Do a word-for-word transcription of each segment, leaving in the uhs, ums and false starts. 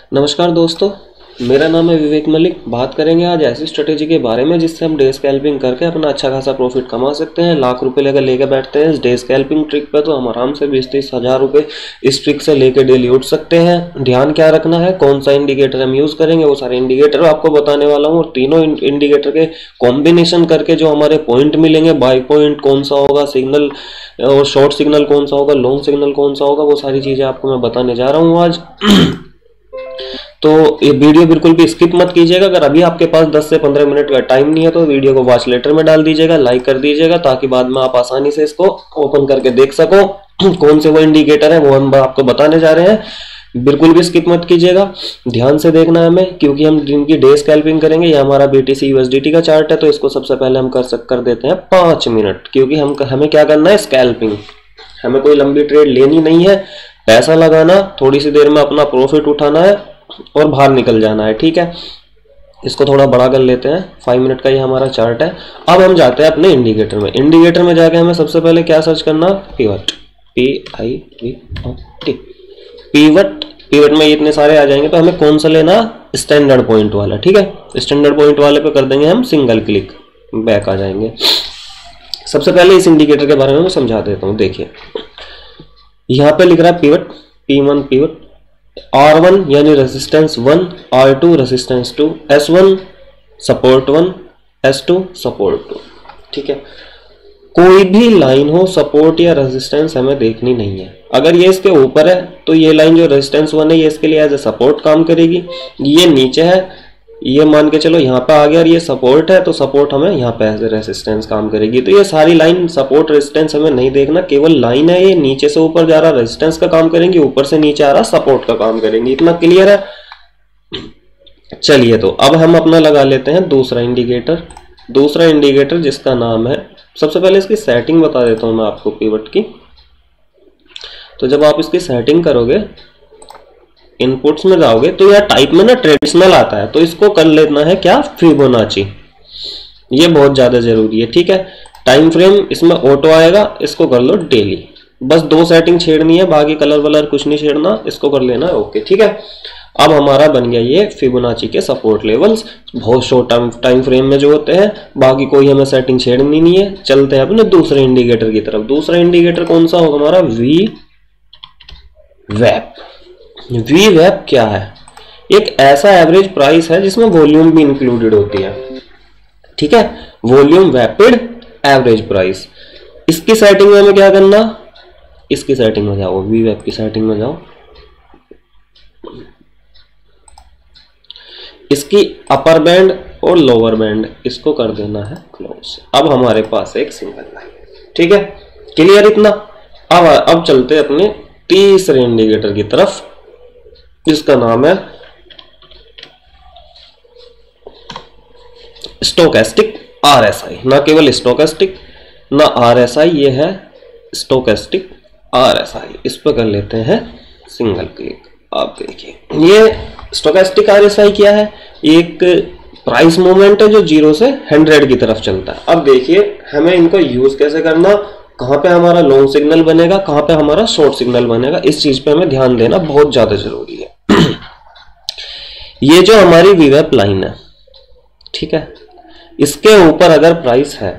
नमस्कार दोस्तों, मेरा नाम है विवेक मलिक। बात करेंगे आज ऐसी स्ट्रेटेजी के बारे में जिससे हम डे स्कैल्पिंग करके अपना अच्छा खासा प्रॉफिट कमा सकते हैं। लाख रुपए लेकर लेकर बैठते हैं इस डे स्कैल्पिंग ट्रिक पे तो हम आराम से बीस तीस हजार रुपए इस ट्रिक से लेकर डेली उठ सकते हैं। ध्यान क्या रखना है, कौन सा इंडिकेटर हम यूज करेंगे, वो सारे इंडिकेटर आपको बताने वाला हूँ और तीनों इंडिकेटर के कॉम्बिनेशन करके जो हमारे पॉइंट मिलेंगे, बाई पॉइंट कौन सा होगा, सिग्नल और शॉर्ट सिग्नल कौन सा होगा, लॉन्ग सिग्नल कौन सा होगा, वो सारी चीजें आपको मैं बताने जा रहा हूँ आज। तो ये वीडियो बिल्कुल भी स्किप मत कीजिएगा। अगर अभी आपके पास दस से पंद्रह मिनट का टाइम नहीं है तो वीडियो को वॉच लेटर में डाल दीजिएगा, लाइक कर दीजिएगा ताकि बाद में आप आसानी से इसको ओपन करके देख सको कौन से वो इंडिकेटर है वो हम आपको बताने जा रहे हैं। बिल्कुल भी स्किप मत कीजिएगा, ध्यान से देखना है हमें, क्योंकि हम जिनकी डे स्कैल्पिंग करेंगे। ये हमारा बीटीसी यूएसडीटी का चार्ट है तो इसको सबसे पहले हम कर सक कर देते हैं पांच मिनट, क्योंकि हम हमें क्या करना है, स्कैल्पिंग। हमें कोई लंबी ट्रेड लेनी नहीं है, पैसा लगाना, थोड़ी सी देर में अपना प्रॉफिट उठाना है और बाहर निकल जाना है। ठीक है, इसको थोड़ा बड़ा कर लेते हैं। फाइव मिनट का ये हमारा चार्ट है। अब हम जाते हैं अपने इंडिकेटर में। इंडिकेटर में जाके हमें सबसे पहले क्या सर्च करना, pivot, P I V T, pivot. Pivot में इतने सारे आ जाएंगे तो हमें कौन सा लेना, स्टैंडर्ड पॉइंट वाला। ठीक है, स्टैंडर्ड पॉइंट वाले पे कर देंगे हम सिंगल क्लिक, बैक आ जाएंगे। सबसे पहले इस इंडिकेटर के बारे में मैं समझा देता हूँ। देखिए यहाँ पे लिख रहा है pivot, P one pivot, R one यानी resistance one, R two resistance two, S one support one, S two support two. ठीक है, कोई भी लाइन हो सपोर्ट या रेजिस्टेंस हमें देखनी नहीं है। अगर ये इसके ऊपर है तो ये लाइन जो रेजिस्टेंस वन है ये इसके लिए एज ए सपोर्ट काम करेगी। ये नीचे है, ये मान के चलो यहाँ पे आ गया और ये सपोर्ट है तो सपोर्ट हमें यहाँ पे एज ए रेजिस्टेंस काम करेगी। तो ये सारी लाइन सपोर्ट रेजिस्टेंस हमें नहीं देखना, केवल लाइन है, ये नीचे से ऊपर जा रहा रेजिस्टेंस का काम करेंगी, ऊपर से नीचे आ रहा सपोर्ट का काम करेंगी। इतना क्लियर है। चलिए तो अब हम अपना लगा लेते हैं दूसरा इंडिकेटर। दूसरा इंडिकेटर जिसका नाम है, सबसे पहले इसकी सेटिंग बता देता हूं मैं आपको पिवट की। तो जब आप इसकी सेटिंग करोगे, इनपुट्स में जाओगे तो यह टाइप में ना ट्रेडिशनल आता है, तो इसको कर लेना है क्या, फिबोनाची। ये बहुत ज्यादा जरूरी है। ठीक है, टाइम फ्रेम इसमें ऑटो आएगा, इसको कर लो डेली। बस दो सेटिंग छेड़नी है, बाकी कलर वलर कुछ नहीं छेड़ना, इसको कर लेना है ओके। ठीक है, अब हमारा बन गया ये फिबोनाची के सपोर्ट लेवल्स, बहुत शॉर्ट टाइम टाइम फ्रेम में जो होते हैं। बाकी कोई हमें सेटिंग छेड़नी नहीं है। चलते हैं अपने दूसरे इंडिकेटर की तरफ। दूसरा इंडिकेटर कौन सा होगा हमारा, वी वैप। वी वैप क्या है, एक ऐसा एवरेज प्राइस है जिसमें वॉल्यूम भी इंक्लूडेड होती है। ठीक है, वॉल्यूम वैपिड एवरेज प्राइस। इसकी सेटिंग में हमें क्या करना, इसकी सेटिंग में जाओ, वी वैप की सेटिंग में जाओ, इसकी अपर बैंड और लोअर बैंड इसको कर देना है क्लोज। अब हमारे पास एक सिंगल लाइन। ठीक है, क्लियर इतना। अब अब चलते अपने तीसरे इंडिकेटर की तरफ जिसका नाम है स्टोकेस्टिक आरएसआई। ना केवल स्टोकेस्टिक ना आरएसआई, ये है स्टोकेस्टिक आरएसआई। इस पर कर लेते हैं सिंगल क्लिक। आप देखिए ये स्टोकेस्टिक आरएसआई क्या है, एक प्राइस मूवमेंट है जो जीरो से हंड्रेड की तरफ चलता है। अब देखिए हमें इनको यूज कैसे करना, कहां पे हमारा लॉन्ग सिग्नल बनेगा, कहां पे हमारा शॉर्ट सिग्नल बनेगा, इस चीज पे हमें ध्यान देना बहुत ज्यादा जरूरी है। ये जो हमारी वीवैप लाइन है, ठीक है, इसके ऊपर अगर प्राइस है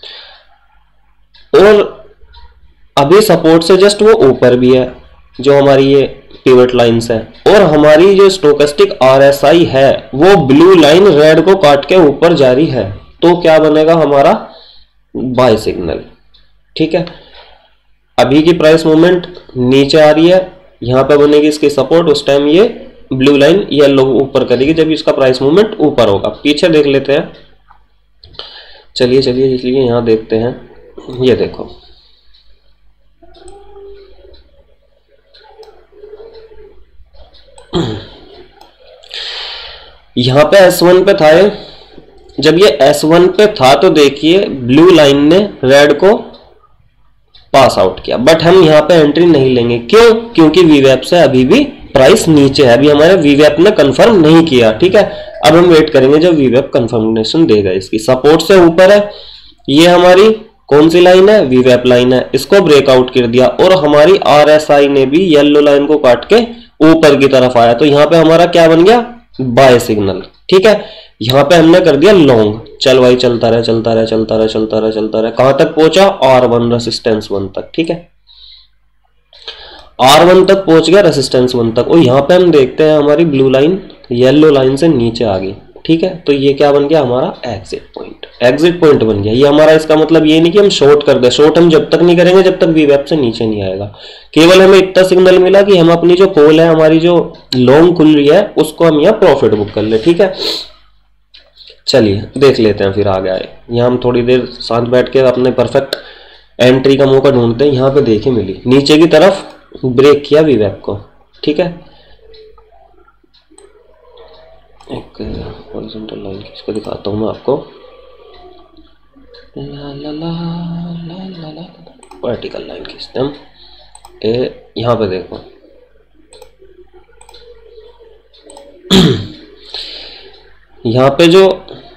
और अभी सपोर्ट से जस्ट वो ऊपर भी है, जो हमारी ये पिवट लाइंस है, और हमारी जो स्टोकेस्टिक आरएसआई है वो ब्लू लाइन रेड को काट के ऊपर जारी है, तो क्या बनेगा हमारा बाय सिग्नल। ठीक है, अभी की प्राइस मूवमेंट नीचे आ रही है, यहां पे बनेगी इसकी सपोर्ट, उस टाइम ये ब्लू लाइन येलो ऊपर करेगी जब इसका प्राइस मूवमेंट ऊपर होगा। पीछे देख लेते हैं, चलिए चलिए इसलिए यहां देखते हैं। ये देखो यहां पे एस वन पे था ये, जब ये एस वन पे था तो देखिए ब्लू लाइन ने रेड को पास आउट किया, बट हम यहाँ पे एंट्री नहीं लेंगे। क्यों, क्योंकि वीवैप से अभी भी प्राइस नीचे है, अभी हमारे वीवैप ने कंफर्म नहीं किया। ठीक है, अब हम वेट करेंगे जब वीवैप कंफर्मेशन देगा। इसकी सपोर्ट से ऊपर है, ये हमारी कौन सी लाइन है, वीवैप लाइन है, इसको ब्रेकआउट कर दिया और हमारी आरएसआई ने भी येलो लाइन को काट के ऊपर की तरफ आया तो यहाँ पे हमारा क्या बन गया, बाय सिग्नल। ठीक है, यहाँ पे हमने कर दिया लॉन्ग, चल भाई चलता रहे चलता रहे चलता रहे चलता रहे चलता रहे, कहां तक पहुंचा, आर वन रेसिस्टेंस वन तक। ठीक है, आर वन तक पहुंच गया, रेसिस्टेंस वन तक। और यहाँ पे हम देखते हैं हमारी ब्लू लाइन येलो लाइन से नीचे आ गई। ठीक है, तो ये क्या बन गया हमारा एग्जिट पॉइंट, एग्जिट पॉइंट बन गया ये हमारा। इसका मतलब ये नहीं कि हम शॉर्ट कर दे, शॉर्ट हम जब तक नहीं करेंगे जब तक वी वैप से नीचे नहीं आएगा। केवल हमें इतना सिग्नल मिला कि हम अपनी जो कॉल है, हमारी जो लॉन्ग खुल रही है, उसको हम यहाँ प्रॉफिट बुक कर ले। ठीक है, चलिए देख लेते हैं फिर आगे आए। यहाँ हम थोड़ी देर साथ बैठ के अपने परफेक्ट एंट्री का मौका ढूंढते हैं। यहाँ पे देखिए मिली, नीचे की तरफ ब्रेक किया वी वैप को। ठीक है, एक हॉरिजॉन्टल लाइन इसको दिखाता हूं मैं आपको, ला ला ला ला ला ला वर्टिकल लाइन खींचते हम। ए यहाँ पे देखो यहाँ पे जो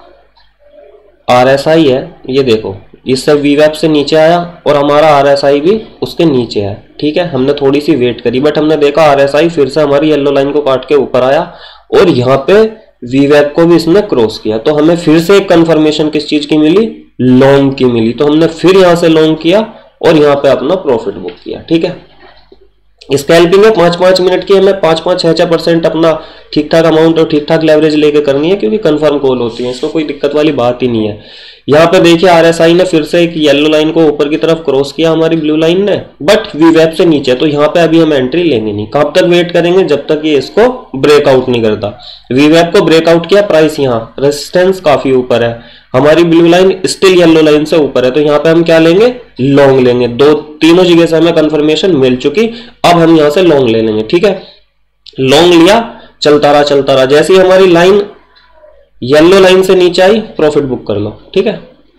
आर एस आई है, ये देखो इससे वी वैप से नीचे आया और हमारा आर एस आई भी उसके नीचे है। ठीक है, हमने थोड़ी सी वेट करी बट हमने देखा आर एस आई फिर से हमारी येलो लाइन को काट के ऊपर आया और यहाँ पे वी वैप को भी इसने क्रॉस किया। तो हमें फिर से एक कंफर्मेशन किस चीज की मिली, लॉन्ग की मिली। तो हमने फिर यहाँ से लॉन्ग किया और यहाँ पे अपना प्रॉफिट बुक किया। ठीक है, स्कैल्पिंग में पांच पांच मिनट की हमें पांच पांच छह छह परसेंट अपना ठीक ठाक अमाउंट और ठीक ठाक लेवरेज लेके करनी है, क्योंकि कंफर्म कॉल होती है, इसमें कोई दिक्कत वाली बात ही नहीं है। यहाँ पे देखिए आरएसआई ने फिर से एक येलो लाइन को ऊपर की तरफ क्रॉस किया हमारी ब्लू लाइन ने, बट वी वैप से नीचे। तो यहाँ पे अभी हम एंट्री लेंगे नहीं, कब तक वेट करेंगे, जब तक ये इसको ब्रेकआउट नहीं करता। वी वैप को ब्रेकआउट किया, प्राइस यहाँ रेजिस्टेंस काफी ऊपर है, हमारी blue line still yellow line से ऊपर है। तो यहाँ पे हम क्या लेंगे, लॉन्ग लेंगे। दो तीनों जगह से हमें कंफर्मेशन मिल चुकी, अब हम यहाँ से लॉन्ग ले लेंगे। ठीक है, लॉन्ग लिया, चलता रहा चलता रहा, जैसे ही हमारी लाइन येलो लाइन से नीचे आई प्रॉफिट बुक कर लो। ठीक है,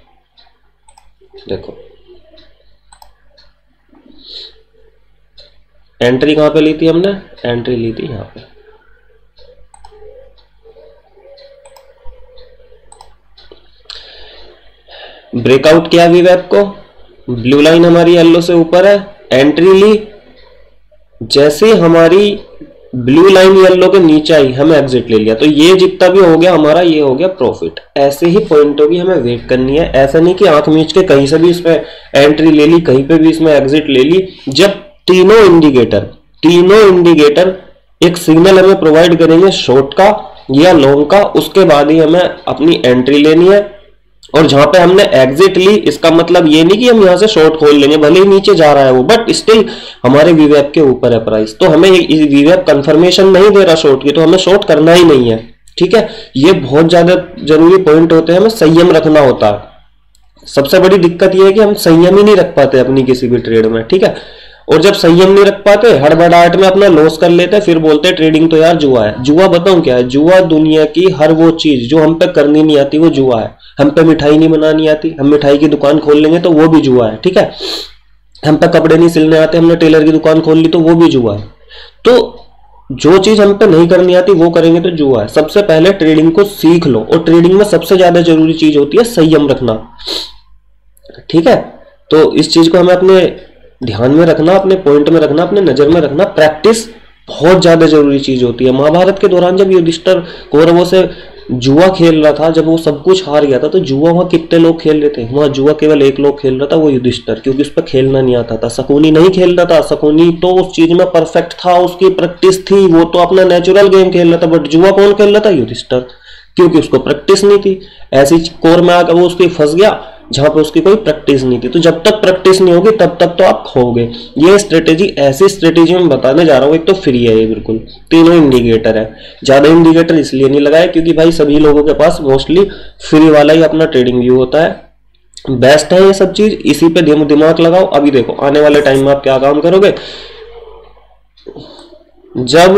देखो एंट्री कहां पे ली थी हमने, एंट्री ली थी यहां पे। ब्रेकआउट किया वी वैप को, ब्लू लाइन हमारी येलो से ऊपर है, एंट्री ली, जैसे हमारी ब्लू लाइन येलो के नीचे आई हमें एग्जिट ले लिया। तो ये जितना भी हो गया हमारा, ये हो गया प्रॉफिट। ऐसे ही पॉइंटों की हमें वेट करनी है, ऐसा नहीं कि आंख मीच के कहीं से भी इसमें एंट्री ले ली, कहीं पे भी इसमें एग्जिट ले ली। जब तीनों इंडिकेटर तीनों इंडिकेटर एक सिग्नल हमें प्रोवाइड करेंगे शॉर्ट का या लॉन्ग का, उसके बाद ही हमें अपनी एंट्री लेनी है। और जहां पे हमने एग्जिट ली, इसका मतलब ये नहीं कि हम यहां से शॉर्ट खोल लेंगे, भले ही नीचे जा रहा है वो, बट स्टिल हमारे वीवैप के ऊपर है प्राइस। तो हमें वीवैप कंफर्मेशन नहीं दे रहा शॉर्ट की, तो हमें शॉर्ट करना ही नहीं है। ठीक है, ये बहुत ज्यादा जरूरी पॉइंट होते हैं, हमें संयम रखना होता है। सबसे बड़ी दिक्कत यह है कि हम संयम ही नहीं रख पाते अपनी किसी भी ट्रेड में। ठीक है, और जब संयम नहीं रख पाते, हड़बड़ाहट में अपना लॉस कर लेते हैं, फिर बोलते हैं ट्रेडिंग तो यार जुआ है। जुआ बताऊं क्या है, जुआ दुनिया की हर वो चीज जो हम पे करनी नहीं आती वो जुआ है। हम पे मिठाई नहीं बनानी आती, हम मिठाई की दुकान खोल लेंगे तो वो भी जुआ है। ठीक है, हम पे कपड़े नहीं सिलने आते, हमने टेलर की दुकान खोल ली तो वो भी जुआ है। तो जो चीज हम पे नहीं करनी आती वो करेंगे तो जुआ है। सबसे पहले ट्रेडिंग को सीख लो, और ट्रेडिंग में सबसे ज्यादा जरूरी चीज होती है संयम रखना। ठीक है, तो इस चीज को हमें अपने ध्यान में रखना, अपने पॉइंट में रखना, अपने नजर में रखना। प्रैक्टिस बहुत ज्यादा जरूरी चीज होती है। महाभारत के दौरान जब युधिष्ठिर कौरवों से जुआ खेल रहा था, जब वो सब कुछ हार गया था, तो जुआ वहां कितने लोग खेल रहे थे, वहां जुआ केवल एक लोग खेल रहा था, वो युधिष्ठिर, क्योंकि उस पर खेलना नहीं आता था। शकुनी नहीं खेल रहा था, शकुनी तो उस चीज में परफेक्ट था, उसकी प्रैक्टिस थी, वो तो अपना नेचुरल गेम खेल रहा था। बट जुआ कौन खेल रहा था, युधिष्ठिर, क्योंकि उसको प्रैक्टिस नहीं थी। ऐसी कोर में आकर वो उसकी फंस गया जहां पे उसकी कोई प्रैक्टिस नहीं थी। तो जब तक प्रैक्टिस नहीं होगी तब तक तो आप खोगे। ये स्ट्रेटेजी, ऐसी स्ट्रेटेजी मैं बताने जा रहा हूँ। एक तो फ्री है ये, बिल्कुल तीनों इंडिकेटर है। ज्यादा इंडिकेटर इसलिए नहीं लगाया क्योंकि भाई सभी लोगों के पास मोस्टली फ्री वाला ही अपना ट्रेडिंग व्यू होता है। बेस्ट है ये सब चीज, इसी पे दिमाग लगाओ। अभी देखो आने वाले टाइम में आप क्या काम करोगे, जब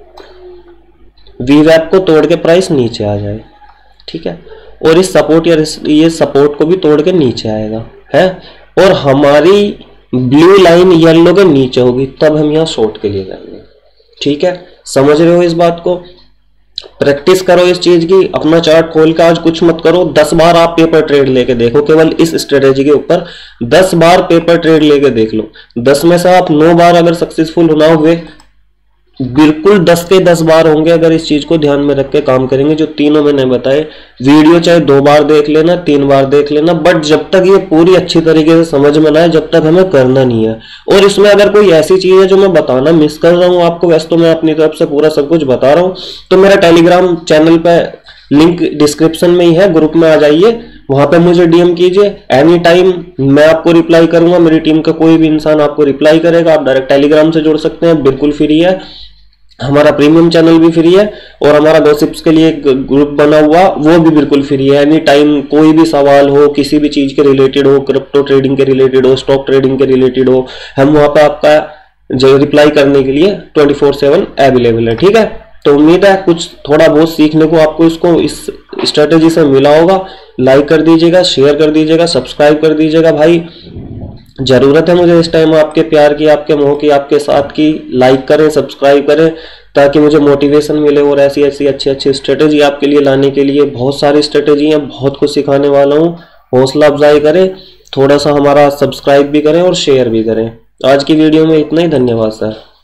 वीवैप को तोड़ के प्राइस नीचे आ जाए, ठीक है, और इस सपोर्ट या ये सपोर्ट को भी तोड़ के नीचे आएगा है, और हमारी ब्लू लाइन येलो के नीचे होगी, तब हम यहाँ शॉर्ट के लिए जाएंगे। ठीक है, समझ रहे हो इस बात को। प्रैक्टिस करो इस चीज की, अपना चार्ट खोल के आज कुछ मत करो, दस बार आप पेपर ट्रेड लेके देखो, केवल इस स्ट्रेटेजी के ऊपर दस बार पेपर ट्रेड लेके देख लो। दस में से आप नौ बार अगर सक्सेसफुल ना हुए बिल्कुल दस के दस बार होंगे अगर इस चीज को ध्यान में रख के काम करेंगे जो तीनों मैंने बताए। वीडियो चाहे दो बार देख लेना, तीन बार देख लेना, बट जब तक ये पूरी अच्छी तरीके से समझ में ना आए जब तक हमें करना नहीं है। और इसमें अगर कोई ऐसी चीज है जो मैं बताना मिस कर रहा हूँ आपको, वैसे तो मैं अपनी तरफ से पूरा सब कुछ बता रहा हूँ, तो मेरा टेलीग्राम चैनल पे लिंक डिस्क्रिप्शन में ही है, ग्रुप में आ जाइए, वहां पे मुझे डीएम कीजिए। एनी टाइम मैं आपको रिप्लाई करूंगा, मेरी टीम का कोई भी इंसान आपको रिप्लाई करेगा। आप डायरेक्ट टेलीग्राम से जुड़ सकते हैं, बिल्कुल फ्री है। हमारा प्रीमियम चैनल भी फ्री है और हमारा गॉसिप्स के लिए एक ग्रुप बना हुआ वो भी बिल्कुल फ्री है। एनी टाइम कोई भी सवाल हो, किसी भी चीज के रिलेटेड हो, क्रिप्टो ट्रेडिंग के रिलेटेड हो, स्टॉक ट्रेडिंग के रिलेटेड हो, हम वहां पे आपका जो रिप्लाई करने के लिए ट्वेंटी फोर सेवन अवेलेबल है। ठीक है, तो उम्मीद है कुछ थोड़ा बहुत सीखने को आपको इसको इस स्ट्रेटेजी से मिला होगा। लाइक कर दीजिएगा, शेयर कर दीजिएगा, सब्सक्राइब कर दीजिएगा भाई। जरूरत है मुझे इस टाइम आपके प्यार की, आपके मोह की, आपके साथ की। लाइक करें, सब्सक्राइब करें ताकि मुझे मोटिवेशन मिले और ऐसी ऐसी अच्छी अच्छी स्ट्रेटेजी आपके लिए लाने के लिए। बहुत सारी स्ट्रेटेजी हैं, बहुत कुछ सिखाने वाला हूँ। हौसला अफजाई करें, थोड़ा सा हमारा सब्सक्राइब भी करें और शेयर भी करें। आज की वीडियो में इतना ही, धन्यवाद सर।